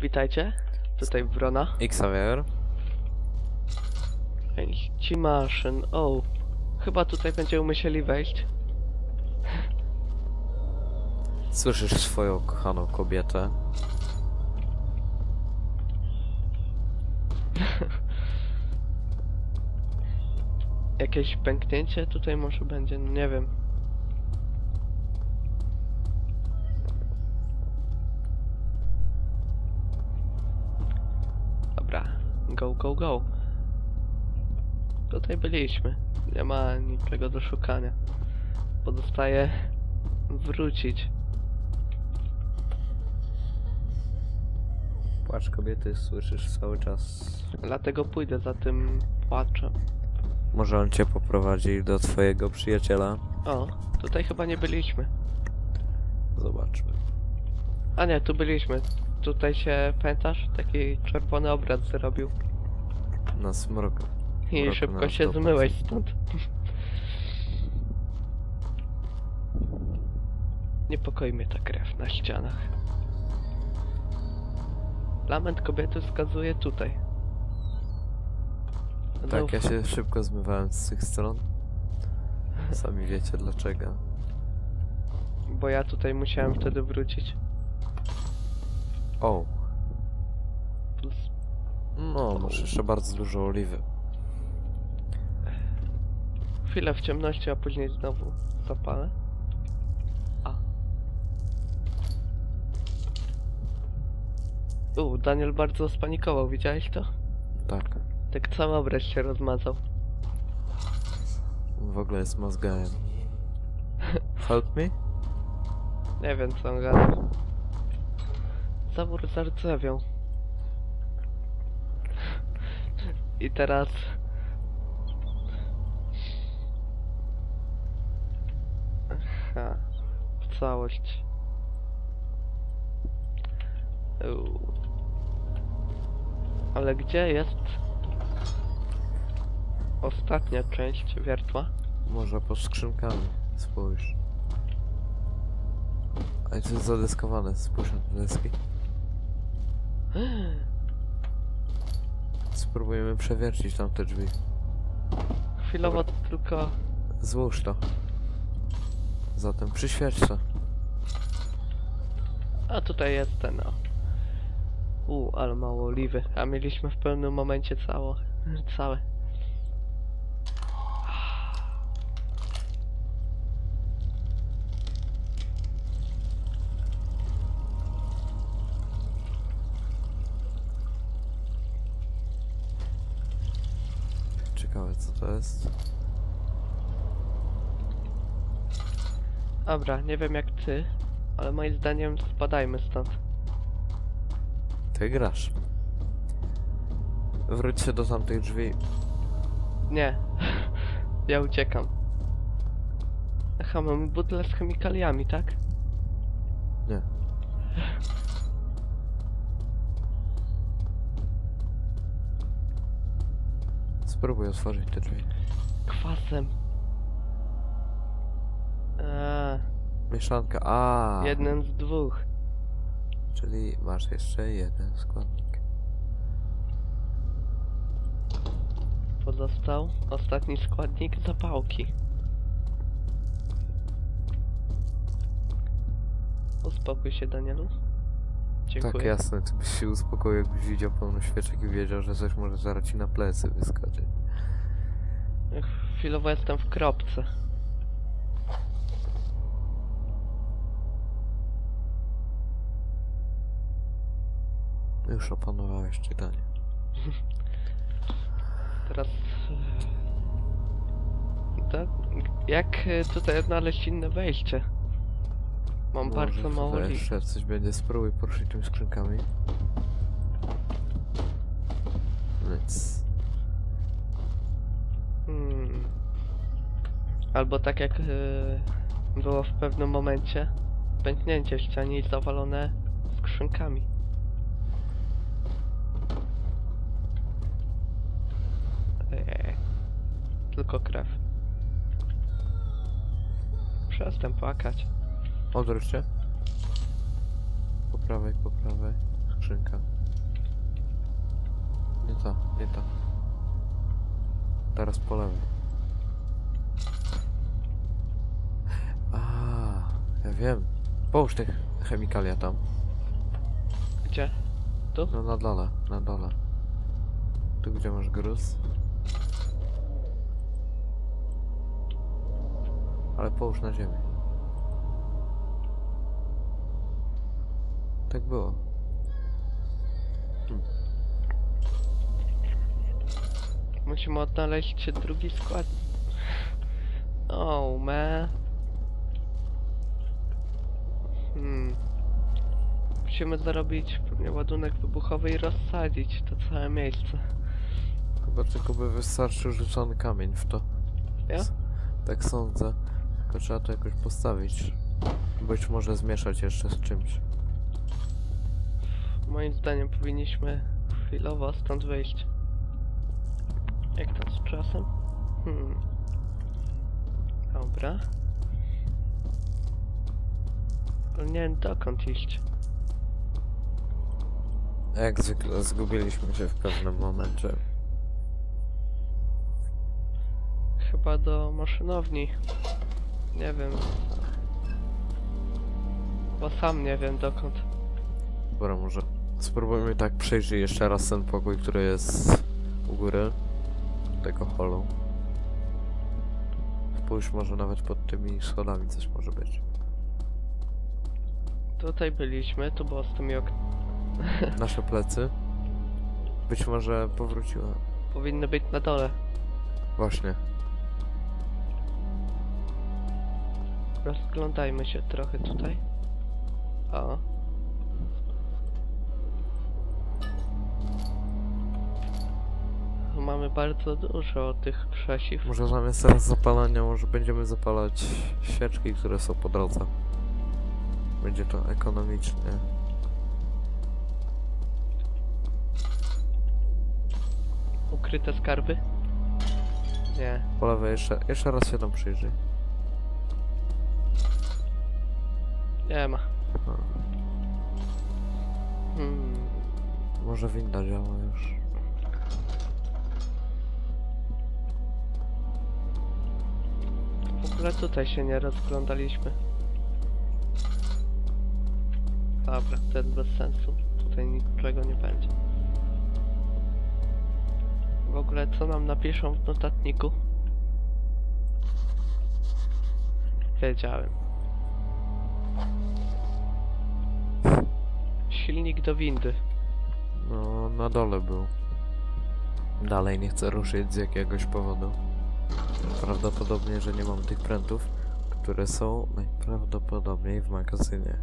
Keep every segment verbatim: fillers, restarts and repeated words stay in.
Witajcie, tutaj Wrona. Xavier. Ci maszyn, o. Chyba tutaj będziemy musieli wejść. Słyszysz swoją kochaną kobietę? Jakieś pęknięcie tutaj może będzie, no nie wiem. Dobra, go, go, go. Tutaj byliśmy. Nie ma niczego do szukania. Pozostaje wrócić. Płacz kobiety słyszysz cały czas. Dlatego pójdę za tym płaczem. Może on cię poprowadzi do twojego przyjaciela? O, tutaj chyba nie byliśmy. Zobaczmy. A nie, tu byliśmy. Tutaj się, pamiętasz? Taki czerwony obraz zrobił. Na smroku. I Mroku szybko na się sto procent. zmyłeś stąd. Niepokoi mnie ta krew na ścianach. Lament kobiety wskazuje tutaj. Tak, ja się szybko zmywałem z tych stron. Sami wiecie dlaczego. Bo ja tutaj musiałem wtedy wrócić. O, Plus... no, masz jeszcze bardzo dużo oliwy. Chwilę w ciemności, a później znowu zapalę. A. U, Daniel bardzo spanikował, widziałeś to? Tak. Tak cały obraz się rozmazał. On w ogóle jest mózgajem. Help me? Nie wiem co on gada. Zawór zardzewiał. I teraz... Aha. W całość. Uuu. Ale gdzie jest ostatnia część wiertła? Może pod skrzynkami. Spójrz. A to jest zadeskowane. Spójrz na te deski. Spróbujemy przewiercić tam te drzwi. Chwilowo tylko... Złóż to. Zatem przyświeć to. A tutaj jest ten, o. U, ale mało oliwy. A mieliśmy w pewnym momencie cało... całe. Ciekawe co to jest. Dobra, nie wiem jak ty, ale moim zdaniem spadajmy stąd. Ty grasz. Wróć się do tamtych drzwi. Nie. Ja uciekam. Aha, mamy butlę z chemikaliami, tak? Nie. Spróbuj otworzyć te drzwi. Kwasem. Eee, Mieszanka. A. jeden z dwóch. Czyli masz jeszcze jeden składnik. Pozostał ostatni składnik, zapałki. Uspokój się, Danielu. Dziękuję. Tak, jasne. Ty byś się uspokoił, jakbyś widział pełno świeczek i wiedział, że coś może zaraz ci na plecy wyskoczyć. Chwilowo jestem w kropce. Już opanowałeś czytanie. Teraz... Tak? Jak tutaj odnaleźć inne wejście? Mam Może bardzo mało tutaj liści. jeszcze coś będzie. Spróbuj poruszyć tymi skrzynkami. Nic. Hmm. Albo tak jak yy, było w pewnym momencie, pęknięcie w ścianie i zawalone skrzynkami. Eee, tylko krew. Przestań płakać. Odwróć się. Po prawej, po prawej. Skrzynka. ta, nie ta. Teraz po lewej. A, ja wiem. Połóż te chemikalia tam. Gdzie? Tu? No na dole, na dole. Tu gdzie masz gruz. Ale połóż na ziemię. Tak było. Hmm. Musimy odnaleźć drugi skład. Oh man. Hmm. Musimy zarobić pewnie ładunek wybuchowy i rozsadzić to całe miejsce. Chyba tylko by wystarczył rzucony kamień w to. Ja? S- Tak sądzę. Tylko trzeba to jakoś postawić. Być może zmieszać jeszcze z czymś. Moim zdaniem powinniśmy chwilowo stąd wyjść. Jak tam z czasem? Hmm. Dobra. Ale nie wiem dokąd iść. Jak zwykle zgubiliśmy się w pewnym momencie. Chyba do maszynowni. Nie wiem. Bo sam nie wiem dokąd. Dobra, może spróbujmy tak przejrzeć jeszcze raz ten pokój, który jest u góry tego holu. Spójrz, może nawet pod tymi schodami coś może być. Tutaj byliśmy, tu było z tymi ok... Nasze plecy. Być może powróciła. Powinny być na dole. Właśnie. Rozglądajmy się trochę tutaj. O. Mamy bardzo dużo tych krzesiw. Może zamiast teraz zapalania, może będziemy zapalać świeczki, które są po drodze. Będzie to ekonomicznie. Ukryte skarby? Nie. Po lewej jeszcze, jeszcze raz się tam przyjrzyj. Nie ma. A, Hmm. może winda działa już. W ogóle tutaj się nie rozglądaliśmy. Dobra, to jest bez sensu. Tutaj niczego nie będzie. W ogóle co nam napiszą w notatniku? Wiedziałem. Silnik do windy. No, na dole był. Dalej nie chcę ruszyć z jakiegoś powodu. Prawdopodobnie, że nie mam tych prętów, które są najprawdopodobniej w magazynie.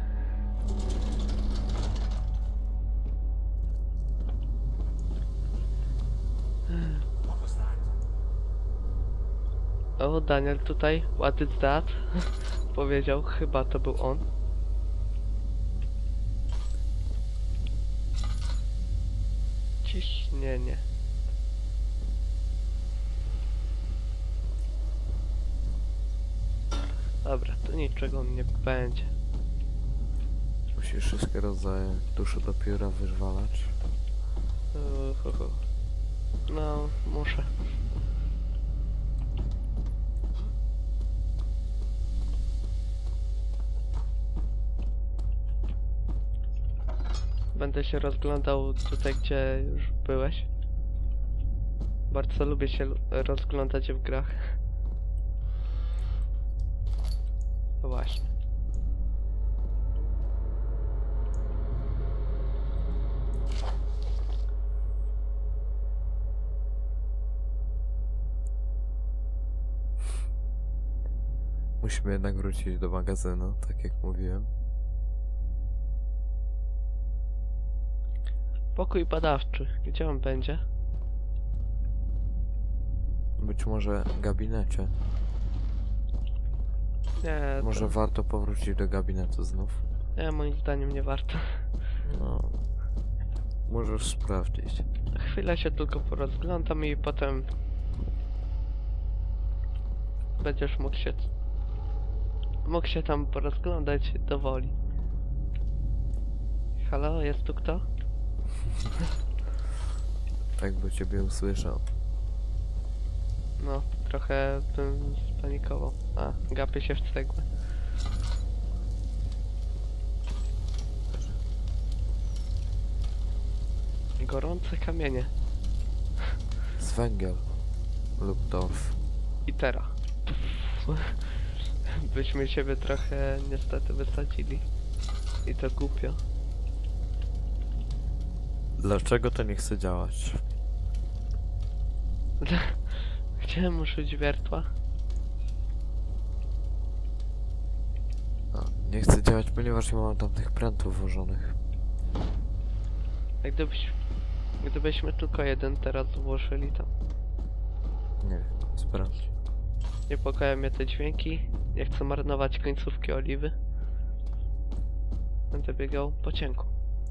O, Daniel tutaj, what is that? Powiedział, chyba to był on. Ciśnienie. Dobra, tu niczego nie będzie. Musisz wszystkie rodzaje tuszy do pióra wywalać. Uhuhu. No, muszę. Będę się rozglądał tutaj, gdzie już byłeś. Bardzo lubię się lu- rozglądać w grach. No właśnie. Musimy jednak wrócić do magazynu, tak jak mówiłem. Pokój badawczy. Gdzie on będzie? Być może w gabinecie. Nie, to... Może warto powrócić do gabinetu znów. Nie, moim zdaniem nie warto. No. Możesz sprawdzić. Chwilę się tylko porozglądam i potem... Będziesz mógł się... Mógł się tam porozglądać do woli. Halo, jest tu kto? jakby ciebie usłyszał. No, trochę bym spanikował. A, gapię się w cegłę. Gorące kamienie. Z węgiel. Lub torf. I teraz. Byśmy siebie trochę niestety wysadzili. I to głupio. Dlaczego to nie chce działać? Chciałem użyć wiertła. A, nie chce działać, ponieważ nie mam tam tych prętów włożonych. A gdybyś, gdybyśmy tylko jeden teraz włożyli tam. Nie wiem, sprawdź. Niepokoją mnie te dźwięki. Nie chcę marnować końcówki oliwy. Będę biegał po cienku.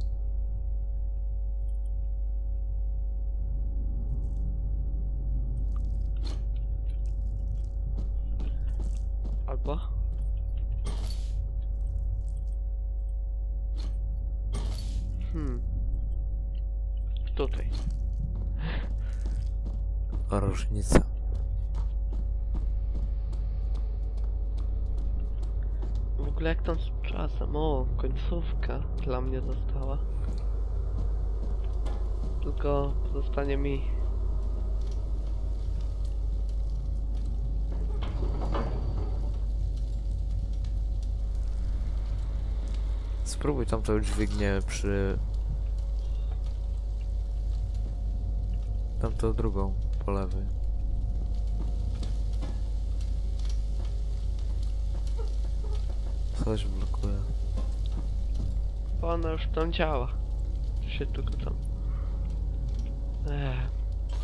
Albo... Hmm... Tutaj. Różnica. W ogóle jak tam z czasem? O, końcówka dla mnie została. Tylko zostanie mi... Spróbuj tam to dźwignię przy... Tamtą drugą, po lewej. Coś blokuje. Bo ona już tam działa. Się tylko tam... Ech.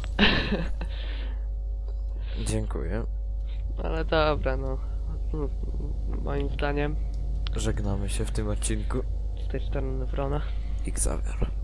Dziękuję. Ale dobra, no. Moim zdaniem Żegnamy się w tym odcinku. z tej strony Wrona. Xavier.